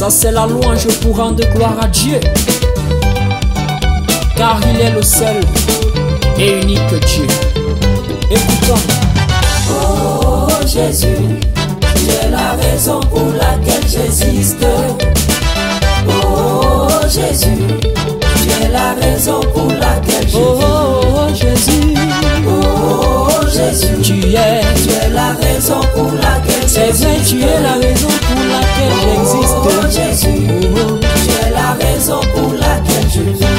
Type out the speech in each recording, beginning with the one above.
Ça c'est la louange pour rendre gloire à Dieu, car il est le seul et unique Dieu. Écoutons. Oh Jésus, tu es la raison pour laquelle j'existe. Oh Jésus, tu es la raison pour laquelle je vis. Oh Jésus, oh Jésus, tu es la raison pour laquelle c'est vrai, tu es la raison pour laquelle j'existe. Oh Jésus, tu es la raison pour laquelle je vis.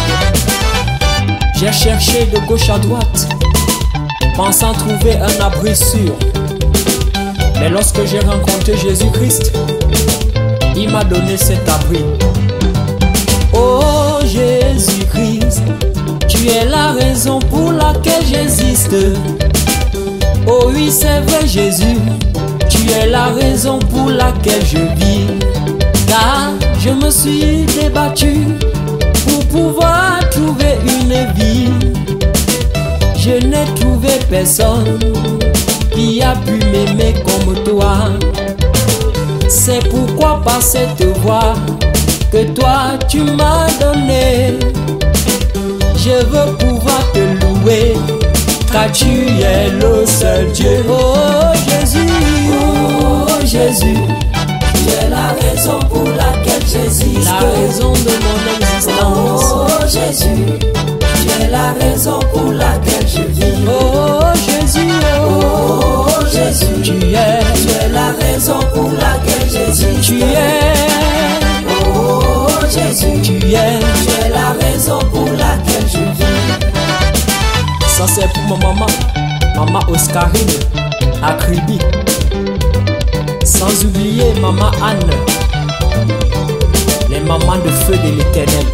J'ai cherché de gauche à droite, pensant trouver un abri sûr. Mais lorsque j'ai rencontré Jésus-Christ, il m'a donné cet abri. Oh Jésus-Christ, tu es la raison pour laquelle j'existe. Oh oui, c'est vrai Jésus, tu es la raison pour laquelle je vis. Car je me suis débattu pour pouvoir trouver une vie. Je n'ai trouvé personne qui a pu m'aimer comme toi. C'est pourquoi par cette voie que toi tu m'as donné, je veux pouvoir te louer, car tu es le seul Dieu. Oh Jésus, oh Jésus, tu es la raison pour laquelle j'existe. La raison de mon existence. Oh Jésus, tu es la raison pour laquelle je vis. Oh Jésus, oh Jésus, tu es la raison pour laquelle j'existe. Tu es, oh Jésus, tu es la raison pour laquelle je vis. Ça c'est pour ma maman, maman Oscarine, à Kribi. Sans oublier maman Anne, les mamans de feu de l'Éternel.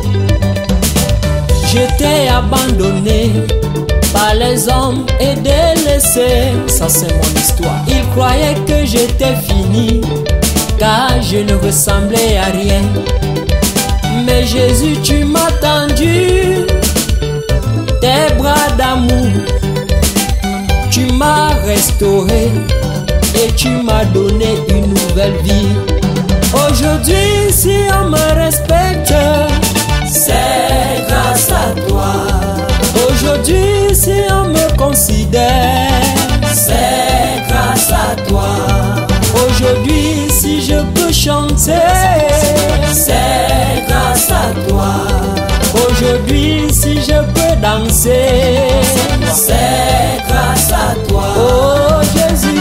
J'étais abandonné par les hommes et délaissé. Ça c'est mon histoire. Ils croyaient que j'étais fini, car je ne ressemblais à rien. Mais Jésus, tu m'as tendu tes bras d'amour, tu m'as restauré et tu m'as donné une nouvelle vie. Aujourd'hui, si on me respecte, c'est grâce à toi. Aujourd'hui, si on me considère, c'est grâce à toi. Aujourd'hui, si je peux chanter, c'est grâce à toi. Aujourd'hui, si je peux danser, c'est grâce à toi. Oh Jésus,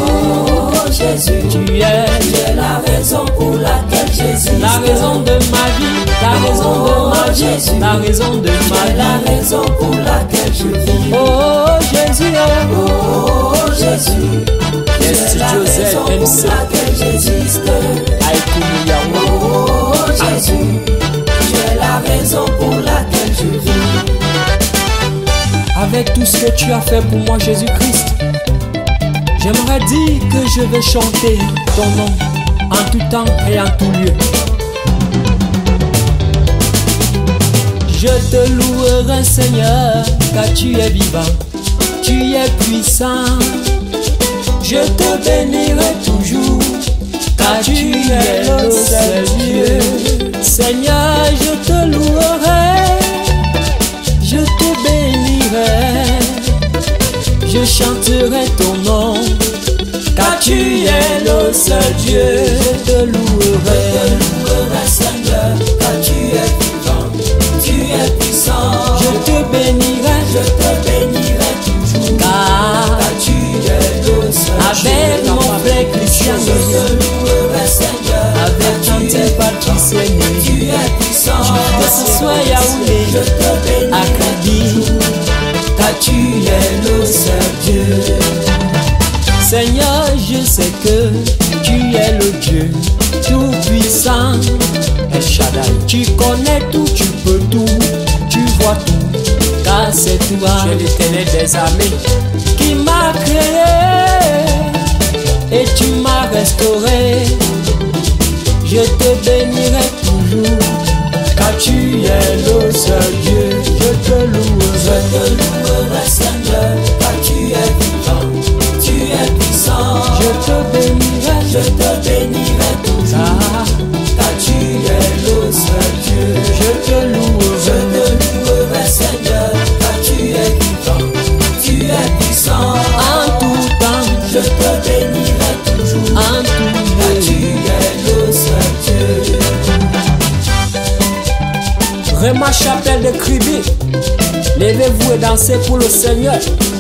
tu es la raison pour laquelle j'existe. la raison de ma vie, la raison de ma vie, la raison de ma vie, la raison pour laquelle je vis. Oh Jésus, oh Jésus, yes, la raison pour laquelle j'existe. Oh Jésus, tu es la raison pour laquelle je vis. Avec tout ce que tu as fait pour moi, Jésus-Christ, j'aimerais dire que je vais chanter ton nom en tout temps et en tout lieu. Je te louerai, Seigneur, car tu es vivant, tu es puissant. Je te bénirai toujours, car tu es le seul Dieu. Seigneur, je te louerai, je te bénirai, je chanterai ton nom, car tu es le seul Dieu. Je te louerai, Seigneur, car tu es vivant, tu es puissant. je te bénirai toujours, car tu es le seul avec Dieu. mon frère Christian, Je te louerai, Seigneur, avec tante Patrice aimée, tu es puissant. que ce soit Yaoundé, Je te bénis, à Kribi, car tu es le seul Dieu. Seigneur, je sais que tu es le Dieu tout puissant. El Shaddai, tu connais tout, tu peux tout, tu vois tout, car c'est toi, tu es l'Éternel des armées, qui m'a créé et tu m'as restauré. Je te bénirai toujours, car tu es le seul Dieu. Je te louerai, Seigneur, car tu es vivant, tu es puissant. je te bénirai Je te bénirai toujours, ma chapelle de Kribi, levez-vous et dansez pour le Seigneur.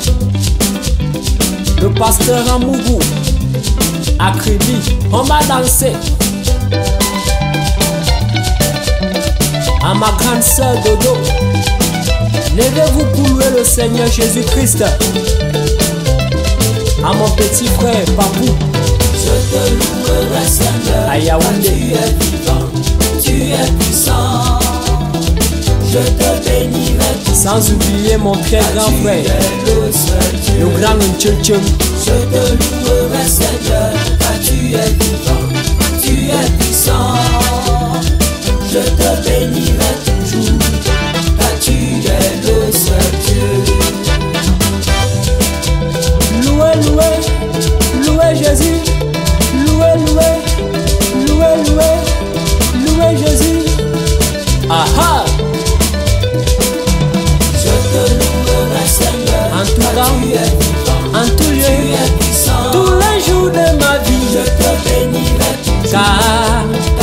Le pasteur Amougou à Kribi, on va danser. À ma grande sœur Dodo, levez-vous pour louer le Seigneur Jésus-Christ. À mon petit frère Papou, je te louerai Seigneur, à Yaoundé, tu es vivant, tu es puissant. Je te bénirai, sans oublier mon très grand frère, le grand Ntchotchom. Je te louerai Seigneur, car tu es vivant, tu es puissant. Je te bénirai toujours, car tu es le seul Dieu. Louez, louez, louez Jésus. Louez, louez, louez, louez, louez Jésus. Aha! Je te louerai Seigneur, en tout car temps, tu es vivant, en tout lieu, tu es puissant. tous les jours de ma vie, Je te bénirai toujours, car